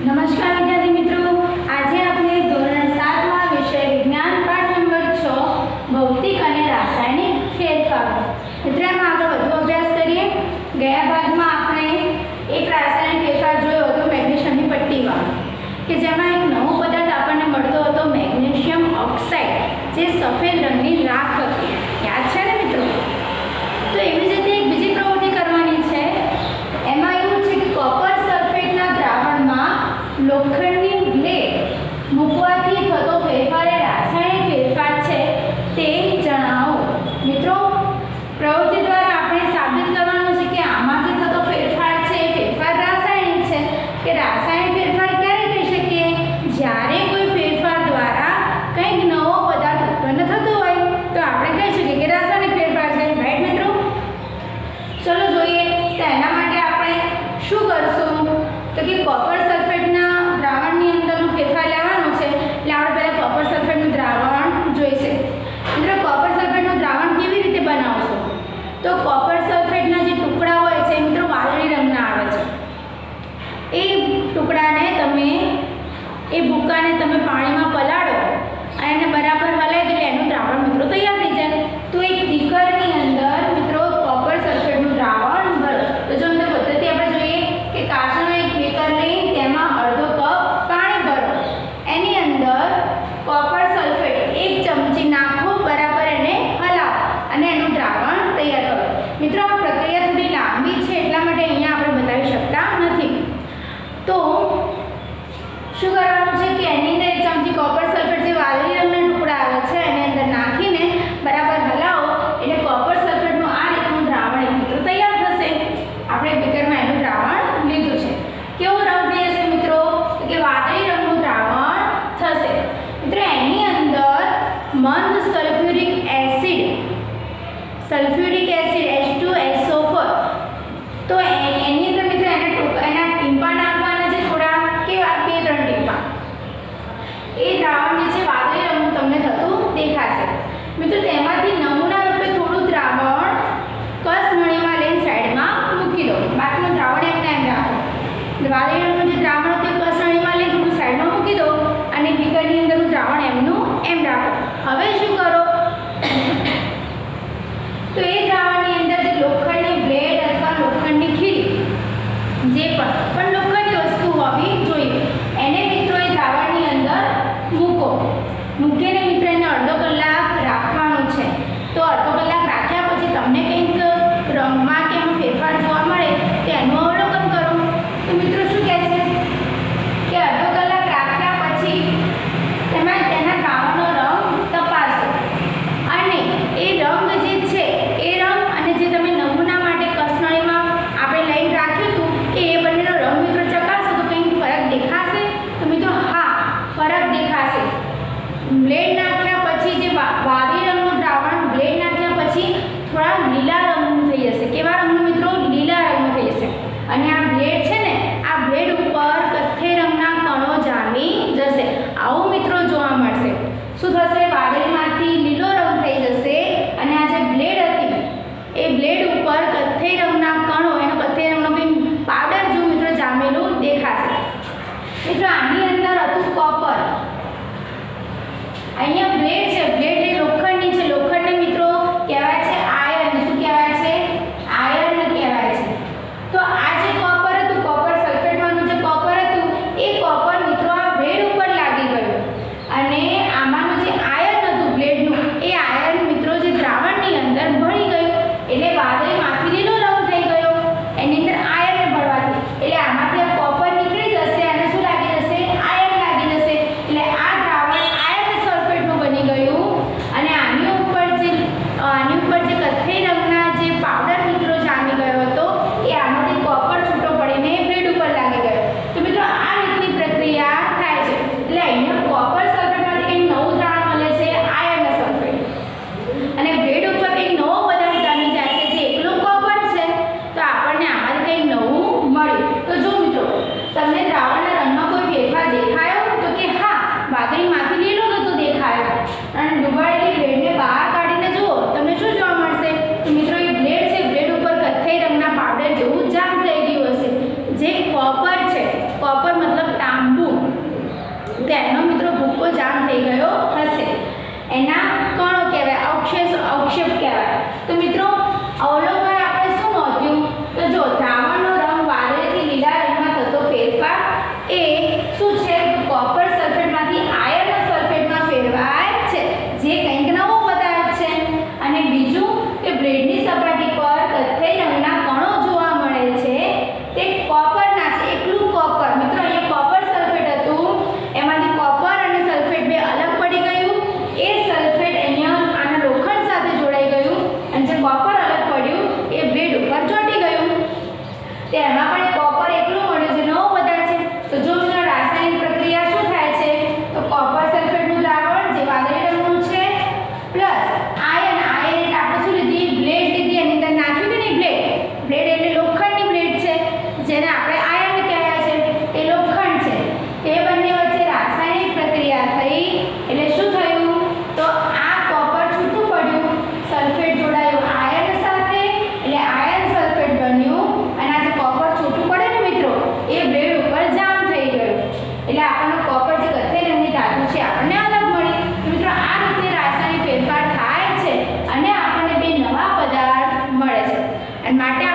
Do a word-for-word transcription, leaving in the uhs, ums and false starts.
नमस्कार विद्यार्थी मित्रों, आज आपने धोरण सात में विषय विज्ञान पाठ नंबर छ भौतिक और रासायनिक फेरफार। मित्रों में आगे વધુ अभ्यास करिए। गया भाग में आपने एक रासायनिक फेरफार जो तो मैग्नीशियम की पट्टी वाला कि जेमा एक नवो पदार्थ आपने मळतो हतो मैग्नीशियम ऑक्साइड जे सफेद रंगनी राख हती। याद छे ने मित्रों? तो एवी ज रीते एक बीजी प्रवृत्ति करवानी छे। एमां एवुं छे कि कॉपर सल्फेटना द्रावणमां लोखंडनी ब्लेड मूकवाथी थतो फेरफार ए रासायनिक फेरफार छे ते जणावो। मित्रों, प्रवृत्ति द्वारा आपणे साबित करवानुं छे कि आमांथी थतो फेरफार छे फेरफार रासायनिक छे के रासायनिक फेरफार क्यारे कही शकीए? ज्यारे कोई फेरफार द्वारा कंईक नवो पदार्थ उत्पन्न थतो होय तो आपणे कही शकीए कि रासायनिक फेरफार छे। राइट मित्रों? चलो जोईए तो एना माटे आपणे शुं करशुं तो कि कॉपर सल्फेटना द्रावणनी अंदरनो फेरफार लेवानो छे એટલે આપણે પહેલા कॉपर सल्फेटનું દ્રાવણ જોઈશે। મિત્રો, कॉपर सल्फेटનું દ્રાવણ કેવી રીતે બનાવશો? તો कॉपर સલ્ફેટના જે ટુકડા હોય છે મિત્રો વાદળી રંગના આવે છે। એ ટુકડાને તમે એ ભૂકાને તમે પાણીમાં પલાળો અને એને બરાબર હલાવી દો એટલે એનું દ્રાવણ મિત્રો તૈયાર થઈ જાય। તો એક બીકરની અંદર મિત્રો कॉपर સલ્ફેટનું દ્રાવણ ભરો। તો જો અંદર પદ્ધતિ આપણે જોઈએ કે કાચનું એક બીકર લઈ તેમાં અડધો કપ પાણી ભરો, એની અંદર कॉपर सल्फेट एक चमची नाखो, बराबर एने हलाવો અને એનું દ્રાવણ તૈયાર કરો। મિત્રો, આ પ્રક્રિયા થોડી લાંબી છે એટલા માટે અહીંયા આપણે બતાવી શકતા નથી। તો શું કરવાનું છે કે એની અંદર એક ચમચી कॉपर सल्फेट જે વાદળી રંગના ટુકડા આવે છે એને અંદર નાખીને બરાબર હલાવો એટલે कॉपर સલ્ફેટનું આ રીતનું દ્રાવણ એક મિત્રો તૈયાર થશે। આપણે બીકરમાં એનું દ્રાવણ લીધું છે। કેવો રંગ થઈ જશે મિત્રો? તો કે વાદળી રંગનું દ્રાવણ થશે। મિત્રો, એની અંદર મંદ sulphuric acid sulphuric acid H two S O four તો એની અંદર મિત્રો એના એના ટીમ્પા નાખવાના છે થોડા કેવા બે ત્રણ ટીમ્પા। એ દ્રાવણ જે છે વાદળી રંગનું તમને થતું દેખાશે। મિત્રો, તેમાંથી નમૂના રૂપે થોડું દ્રાવણ કસનળીમાં લઈને સાઈડમાં મૂકી દો। બાકીનું દ્રાવણ એમને એમ રાખો। વાદળી રંગનું જે દ્રાવણ હતું એ કસનળીમાં લઈને થોડું સાઈડમાં મૂકી દો અને બીકરની અંદરનું દ્રાવણ એમનું એમ રાખો। હવે શું કરો તો એ દ્રાવણની અંદર જે લોખંડની બ્લેડ અથવા લોખંડની ખીલી જે પણ પણ લોખંડની વસ્તુ હોવી જોઈએ એને મિત્રો એ દ્રાવણની અંદર મૂકો। મૂકીને મિત્રો એને અડધો કલાક રાખવાનું છે। તો અડધો કલાક રાખ્યા પછી તમને કંઈક રંગમાં કે એમાં ફેરફાર જોવા મળે તો એનું અવલોકન કરો। તો મિત્રો શું કહે છે કે અડધો કલાક રાખ્યા પછી તેમાં તેના દ્રાવણનો રંગ તપાસો અને એ રંગ જે છે એ રંગ અને જે તમે નમૂના માટે કસનળીમાં આપણે લઈને રાખ્યું હતું કે એ બંનેનો રંગ મિત્રો ચકાસો તો કંઈક ફરક દેખાશે? તો મિત્રો હા, ફરક દેખાશે। બ્લેડ નાખ્યા પછી જે વાદળી રંગનું દ્રાવણ બ્લેડ નાખ્યા પછી થોડા લીલા રંગનું થઈ જશે। કેવા રંગનું મિત્રો? લીલા રંગનું થઈ જશે। અને આ બ્લેડ છે ને આ બ્લેડ ઉપર કથ્થઈ રંગના કણો જામી જશે। આવું મિત્રો જોવા મળશે। શું થશે? વાદળીમાંથી લીલો રંગ થઈ જશે અને આ જે બ્લેડ હતી એ બ્લેડ ઉપર કથ્થઈ રંગના કણો એનો કથ્થઈ રંગનો કંઈ પાવડર જેવું મિત્રો જામેલું દેખાશે। મિત્રો, આની અંદર હતું કોપર, અહીંયા બ્લેડ છે, બ્લેડ એ લોખંડની છે, લોખંડને મિત્રો કહેવાય છે આયર્ન। શું કહેવાય છે? આયર્ન કહેવાય છે। તો આ જે કોપર હતું અને માટે